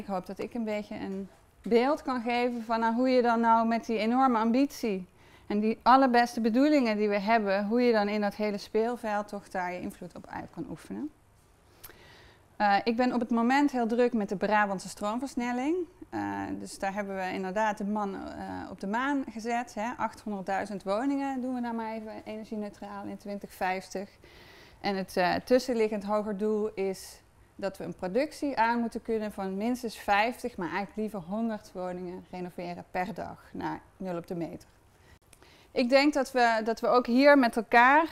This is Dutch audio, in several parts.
hoop dat ik een beetje een beeld kan geven van hoe je dan nou met die enorme ambitie en die allerbeste bedoelingen die we hebben, hoe je dan in dat hele speelveld toch daar je invloed op uit kan oefenen. Ik ben op het moment heel druk met de Brabantse stroomversnelling. Dus daar hebben we inderdaad de man op de maan gezet. 800.000 woningen doen we dan maar even energie-neutraal in 2050. En het tussenliggend hoger doel is dat we een productie aan moeten kunnen van minstens 50, maar eigenlijk liever 100 woningen renoveren per dag naar 0 op de meter. Ik denk dat we ook hier met elkaar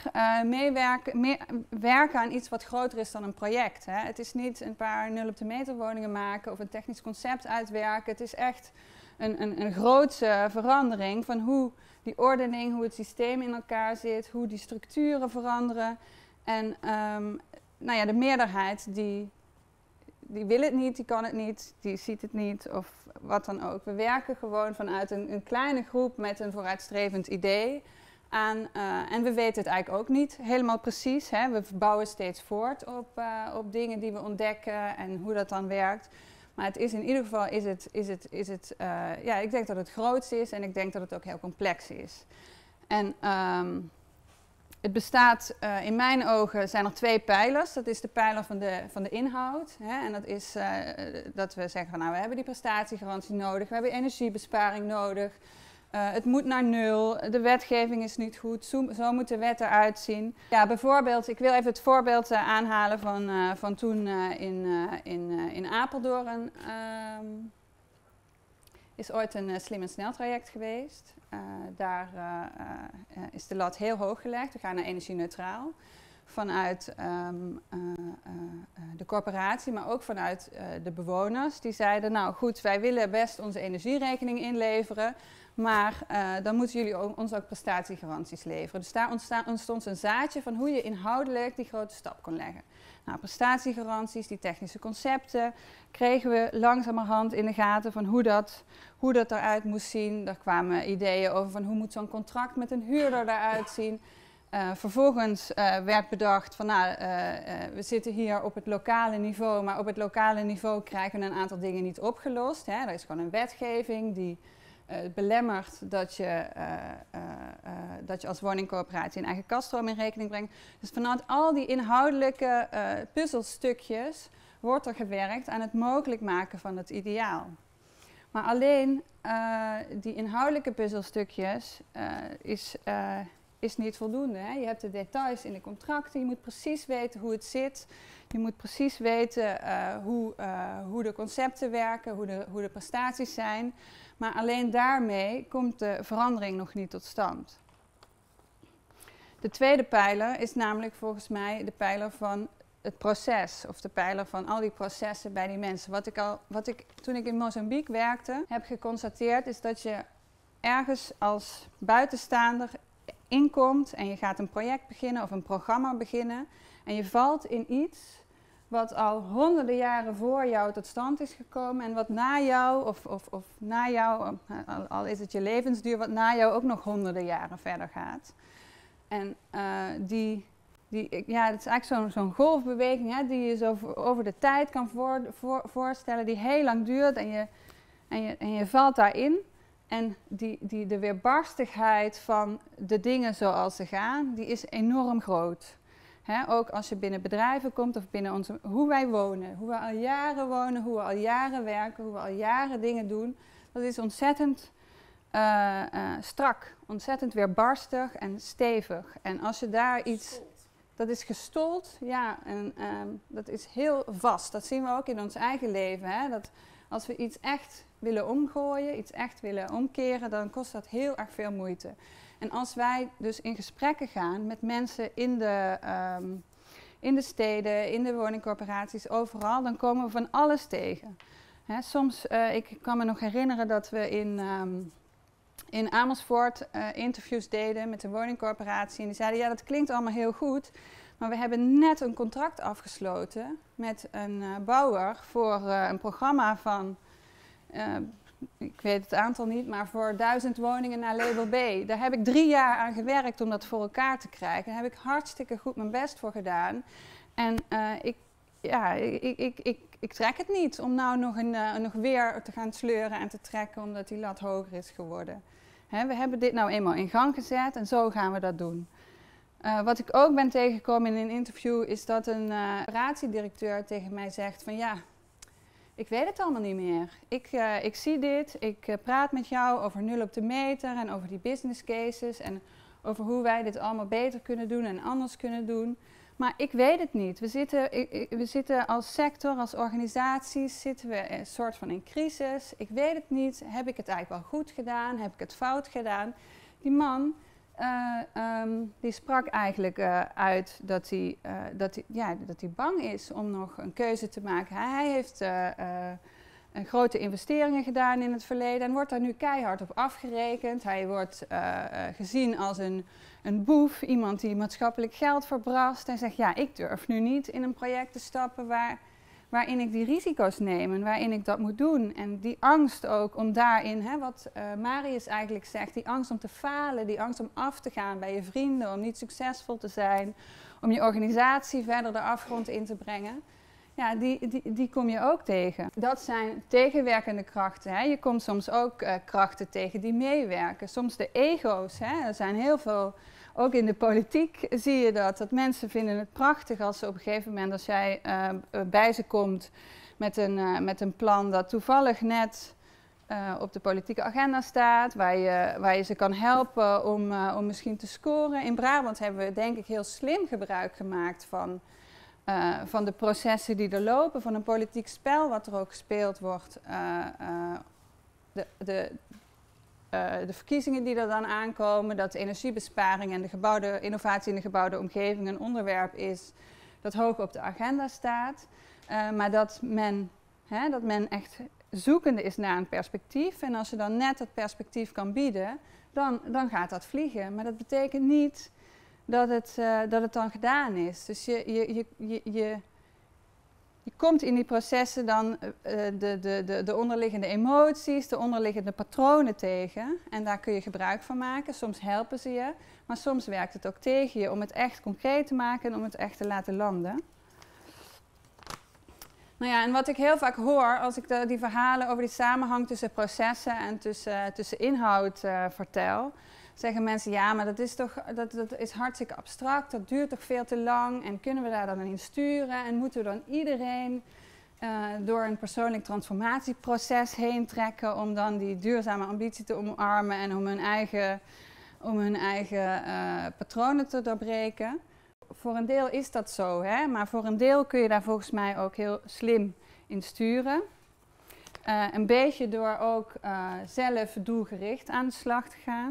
werken aan iets wat groter is dan een project. Hè. Het is niet een paar 0 op de meter woningen maken of een technisch concept uitwerken. Het is echt een grootse verandering van hoe die ordening, hoe het systeem in elkaar zit, hoe die structuren veranderen. En nou ja, de meerderheid die wil het niet, die kan het niet, die ziet het niet of wat dan ook. We werken gewoon vanuit een kleine groep met een vooruitstrevend idee aan. En we weten het eigenlijk ook niet helemaal precies. Hè. We bouwen steeds voort op dingen die we ontdekken en hoe dat dan werkt. Maar het is in ieder geval, ja, ik denk dat het groots is en ik denk dat het ook heel complex is. En het bestaat, in mijn ogen zijn er 2 pijlers. Dat is de pijler van de inhoud. Hè? En dat is dat we zeggen van nou, we hebben die prestatiegarantie nodig, we hebben energiebesparing nodig. Het moet naar 0, de wetgeving is niet goed, zo moet de wet eruit zien. Ja, bijvoorbeeld, ik wil even het voorbeeld aanhalen van toen in Apeldoorn. Is ooit een slim en snel traject geweest. Daar is de lat heel hoog gelegd. We gaan naar energie-neutraal. Vanuit de corporatie, maar ook vanuit de bewoners. Die zeiden, nou goed, wij willen best onze energierekening inleveren. Maar dan moeten jullie ons ook prestatiegaranties leveren. Dus daar ontstond een zaadje van hoe je inhoudelijk die grote stap kon leggen. Nou, prestatiegaranties, die technische concepten, kregen we langzamerhand in de gaten van hoe dat eruit moest zien. Er kwamen ideeën over van hoe moet zo'n contract met een huurder eruit zien. Vervolgens werd bedacht van nou, we zitten hier op het lokale niveau, maar op het lokale niveau krijgen we een aantal dingen niet opgelost. Hè. Er is gewoon een wetgeving die belemmert dat je als woningcorporatie een eigen kassastroom in rekening brengt. Dus vanuit al die inhoudelijke puzzelstukjes wordt er gewerkt aan het mogelijk maken van het ideaal. Maar alleen die inhoudelijke puzzelstukjes is niet voldoende. Hè? Je hebt de details in de contracten, je moet precies weten hoe het zit. Je moet precies weten hoe de concepten werken, hoe de prestaties zijn. Maar alleen daarmee komt de verandering nog niet tot stand. De tweede pijler is namelijk volgens mij de pijler van het proces. Of de pijler van al die processen bij die mensen. Toen ik in Mozambique werkte, heb geconstateerd is dat je ergens als buitenstaander inkomt en je gaat een project beginnen of een programma beginnen. En je valt in iets wat al honderden jaren voor jou tot stand is gekomen en wat na jou, of na jou, al is het je levensduur, wat na jou ook nog honderden jaren verder gaat. En ja, het is eigenlijk zo'n golfbeweging, hè, die je zo over de tijd kan voorstellen, die heel lang duurt en je valt daarin. En de weerbarstigheid van de dingen zoals ze gaan, die is enorm groot. He, ook als je binnen bedrijven komt of binnen hoe wij wonen, hoe we al jaren wonen, hoe we al jaren werken, hoe we al jaren dingen doen. Dat is ontzettend strak, ontzettend weerbarstig en stevig. En als je daar iets... Dat is gestold, ja, en dat is heel vast. Dat zien we ook in ons eigen leven. Hè? Dat als we iets echt willen omgooien, iets echt willen omkeren, dan kost dat heel erg veel moeite. En als wij dus in gesprekken gaan met mensen in de steden, in de woningcorporaties, overal, dan komen we van alles tegen. Hè, soms, ik kan me nog herinneren dat we in Amersfoort interviews deden met de woningcorporatie. En die zeiden, ja, dat klinkt allemaal heel goed, maar we hebben net een contract afgesloten met een bouwer voor een programma van... ik weet het aantal niet, maar voor 1000 woningen naar label B. Daar heb ik 3 jaar aan gewerkt om dat voor elkaar te krijgen. Daar heb ik hartstikke goed mijn best voor gedaan. En ja, ik trek het niet om nou nog weer te gaan sleuren en te trekken omdat die lat hoger is geworden. Hè, we hebben dit nou eenmaal in gang gezet en zo gaan we dat doen. Wat ik ook ben tegengekomen in een interview is dat een operatiedirecteur tegen mij zegt van ja, ik weet het allemaal niet meer. Ik zie dit, ik praat met jou over nul op de meter en over die business cases en over hoe wij dit allemaal beter kunnen doen en anders kunnen doen. Maar ik weet het niet. We zitten als sector, als organisaties, zitten we een soort van in crisis. Ik weet het niet. Heb ik het eigenlijk wel goed gedaan? Heb ik het fout gedaan? Die man die sprak eigenlijk uit dat hij bang is om nog een keuze te maken. Hij heeft grote investeringen gedaan in het verleden en wordt daar nu keihard op afgerekend. Hij wordt gezien als een boef, iemand die maatschappelijk geld verbrast. Hij zegt, ja, ik durf nu niet in een project te stappen waarin ik die risico's neem en waarin ik dat moet doen. En die angst ook om daarin, wat Marius eigenlijk zegt, die angst om te falen, die angst om af te gaan bij je vrienden, om niet succesvol te zijn, om je organisatie verder de afgrond in te brengen. Ja, die kom je ook tegen. Dat zijn tegenwerkende krachten. Hè. Je komt soms ook krachten tegen die meewerken. Soms de ego's. Hè. Er zijn heel veel, ook in de politiek zie je dat mensen vinden het prachtig als ze op een gegeven moment, als jij bij ze komt met een plan dat toevallig net op de politieke agenda staat, waar je ze kan helpen om misschien te scoren. In Brabant hebben we denk ik heel slim gebruik gemaakt van de processen die er lopen, van een politiek spel wat er ook gespeeld wordt. De verkiezingen die er dan aankomen, dat de energiebesparing en de innovatie in de gebouwde omgeving een onderwerp is dat hoog op de agenda staat. Maar dat men echt zoekende is naar een perspectief. En als je dan net dat perspectief kan bieden, dan gaat dat vliegen. Maar dat betekent niet dat het dan gedaan is. Dus je komt in die processen dan de onderliggende emoties, de onderliggende patronen tegen. En daar kun je gebruik van maken. Soms helpen ze je, maar soms werkt het ook tegen je om het echt concreet te maken en om het echt te laten landen. Nou ja, en wat ik heel vaak hoor als ik die verhalen over die samenhang tussen processen en tussen inhoud vertel, zeggen mensen, ja, maar dat is hartstikke abstract, dat duurt toch veel te lang en kunnen we daar dan in sturen en moeten we dan iedereen door een persoonlijk transformatieproces heen trekken om dan die duurzame ambitie te omarmen en om hun eigen patronen te doorbreken. Voor een deel is dat zo, hè? Maar voor een deel kun je daar volgens mij ook heel slim in sturen. Een beetje door ook zelf doelgericht aan de slag te gaan.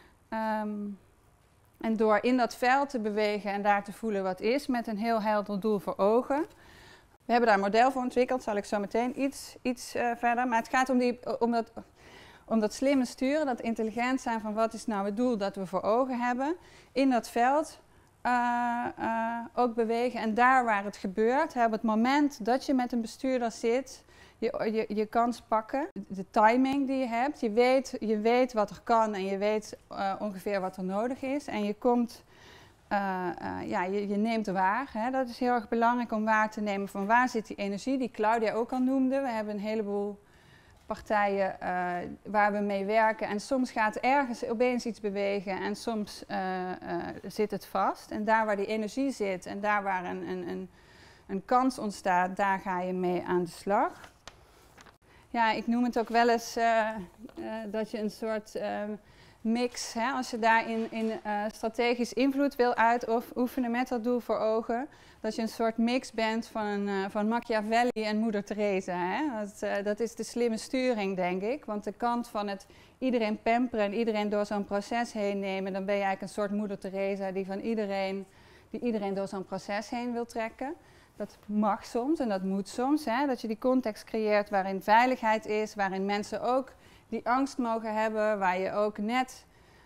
En door in dat veld te bewegen en daar te voelen wat is, met een heel helder doel voor ogen. We hebben daar een model voor ontwikkeld, zal ik zo meteen iets verder. Maar het gaat om dat slimme sturen, dat intelligent zijn van wat is nou het doel dat we voor ogen hebben. In dat veld ook bewegen en daar waar het gebeurt, op het moment dat je met een bestuurder zit, je kans pakken. De timing die je hebt, je weet wat er kan en je weet ongeveer wat er nodig is. En je komt, je neemt waar. Hè. Dat is heel erg belangrijk om waar te nemen van waar zit die energie, die Claudia ook al noemde. We hebben een heleboel partijen waar we mee werken en soms gaat ergens opeens iets bewegen en soms zit het vast. En daar waar die energie zit en daar waar een kans ontstaat, daar ga je mee aan de slag. Ja, ik noem het ook wel eens dat je een soort mix, hè, als je daarin strategisch invloed wil uitoefenen met dat doel voor ogen, dat je een soort mix bent van Machiavelli en Moeder Teresa. Hè? Dat is de slimme sturing, denk ik. Want de kant van het iedereen pamperen en iedereen door zo'n proces heen nemen, dan ben je eigenlijk een soort Moeder Teresa die iedereen door zo'n proces heen wil trekken. Dat mag soms en dat moet soms, hè? Dat je die context creëert waarin veiligheid is, waarin mensen ook die angst mogen hebben, waar je ook net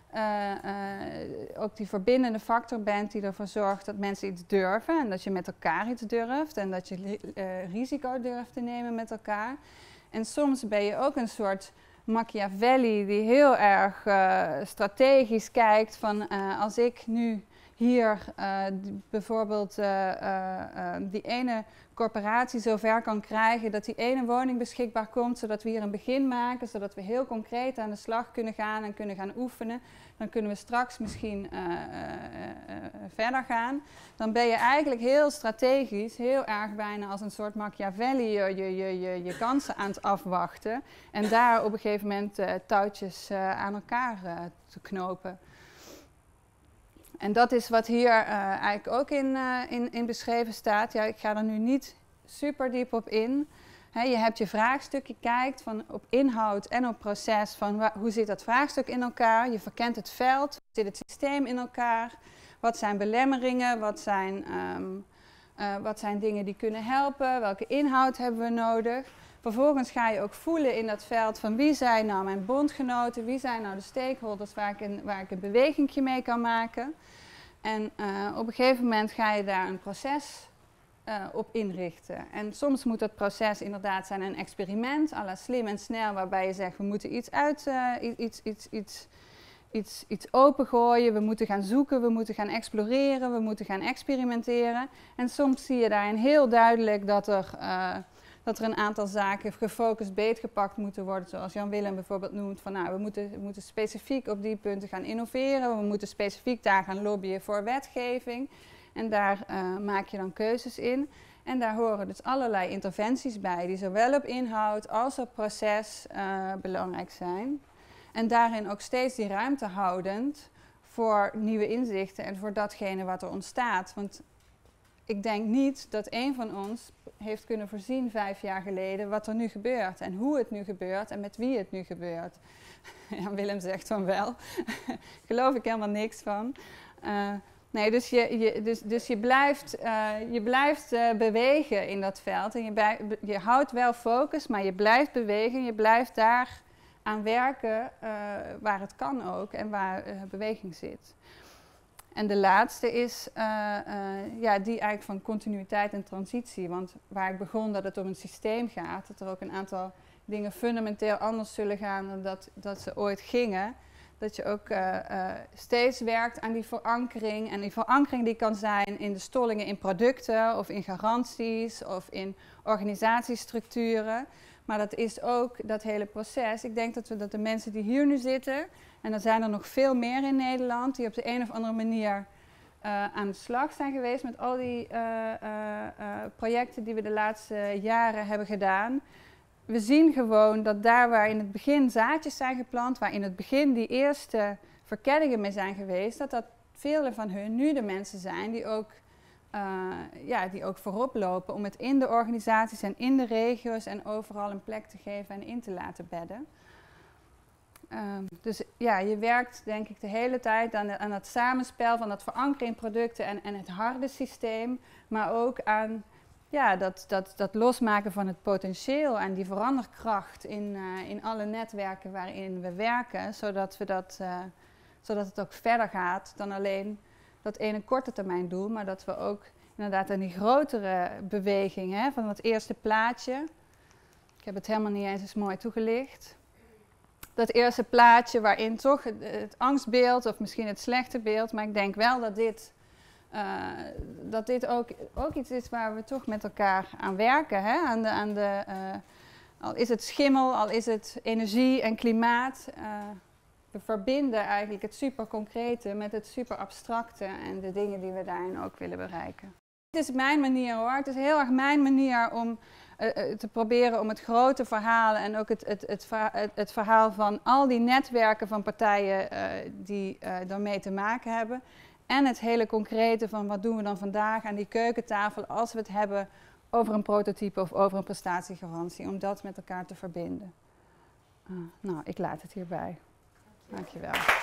ook die verbindende factor bent die ervoor zorgt dat mensen iets durven en dat je met elkaar iets durft en dat je risico durft te nemen met elkaar. En soms ben je ook een soort Machiavelli die heel erg strategisch kijkt van als ik nu hier bijvoorbeeld die ene corporatie zover kan krijgen dat die ene woning beschikbaar komt, zodat we hier een begin maken, zodat we heel concreet aan de slag kunnen gaan en kunnen gaan oefenen. Dan kunnen we straks misschien verder gaan. Dan ben je eigenlijk heel strategisch, heel erg bijna als een soort Machiavelli je kansen aan het afwachten. En daar op een gegeven moment touwtjes aan elkaar te knopen. En dat is wat hier eigenlijk ook in beschreven staat. Ja, ik ga er nu niet super diep op in. Je hebt je vraagstuk, je kijkt van op inhoud en op proces van hoe zit dat vraagstuk in elkaar. Je verkent het veld, hoe zit het systeem in elkaar. Wat zijn belemmeringen, wat zijn dingen die kunnen helpen, welke inhoud hebben we nodig. Vervolgens ga je ook voelen in dat veld van wie zijn nou mijn bondgenoten, wie zijn nou de stakeholders waar ik een bewegingje mee kan maken. En op een gegeven moment ga je daar een proces op inrichten. En soms moet dat proces inderdaad zijn een experiment, à la slim en snel, waarbij je zegt we moeten iets opengooien, we moeten gaan zoeken, we moeten gaan exploreren, we moeten gaan experimenteren. En soms zie je daarin heel duidelijk dat er een aantal zaken gefocust beetgepakt moeten worden, zoals Jan Willem bijvoorbeeld noemt, van nou, we moeten specifiek op die punten gaan innoveren, we moeten specifiek daar gaan lobbyen voor wetgeving. En daar maak je dan keuzes in. En daar horen dus allerlei interventies bij, die zowel op inhoud als op proces belangrijk zijn. En daarin ook steeds die ruimte houdend voor nieuwe inzichten en voor datgene wat er ontstaat. Want ik denk niet dat een van ons heeft kunnen voorzien 5 jaar geleden wat er nu gebeurt. En hoe het nu gebeurt en met wie het nu gebeurt. Jan Willem zegt van wel. Geloof ik helemaal niks van. Nee, dus je blijft bewegen in dat veld. En je houdt wel focus, maar je blijft bewegen. Je blijft daar aan werken waar het kan ook en waar beweging zit. En de laatste is die eigenlijk van continuïteit en transitie. Want waar ik begon dat het om een systeem gaat, dat er ook een aantal dingen fundamenteel anders zullen gaan dan dat ze ooit gingen. Dat je ook steeds werkt aan die verankering. En die verankering die kan zijn in de stollingen in producten of in garanties of in organisatiestructuren. Maar dat is ook dat hele proces. Ik denk dat de mensen die hier nu zitten, en er zijn er nog veel meer in Nederland, die op de een of andere manier aan de slag zijn geweest met al die projecten die we de laatste jaren hebben gedaan. We zien gewoon dat daar waar in het begin zaadjes zijn geplant, waar in het begin die eerste verkenningen mee zijn geweest, dat vele van hun nu de mensen zijn die ook voorop lopen om het in de organisaties en in de regio's en overal een plek te geven en in te laten bedden. Dus ja, je werkt denk ik de hele tijd aan het samenspel van dat verankeren in producten en het harde systeem, maar ook aan dat losmaken van het potentieel en die veranderkracht in alle netwerken waarin we werken, zodat het ook verder gaat dan alleen dat ene korte termijn doel, maar dat we ook inderdaad aan die grotere beweging van dat eerste plaatje, ik heb het helemaal niet eens mooi toegelicht, dat eerste plaatje waarin toch het angstbeeld of misschien het slechte beeld, maar ik denk wel dat dit ook iets is waar we toch met elkaar aan werken. Al is het schimmel, al is het energie en klimaat. We verbinden eigenlijk het superconcrete met het superabstracte en de dingen die we daarin ook willen bereiken. Het is mijn manier hoor, het is heel erg mijn manier om te proberen om het grote verhaal en ook het verhaal van al die netwerken van partijen die daarmee te maken hebben. En het hele concrete van wat doen we dan vandaag aan die keukentafel als we het hebben over een prototype of over een prestatiegarantie. Om dat met elkaar te verbinden. Nou, ik laat het hierbij. Dankjewel.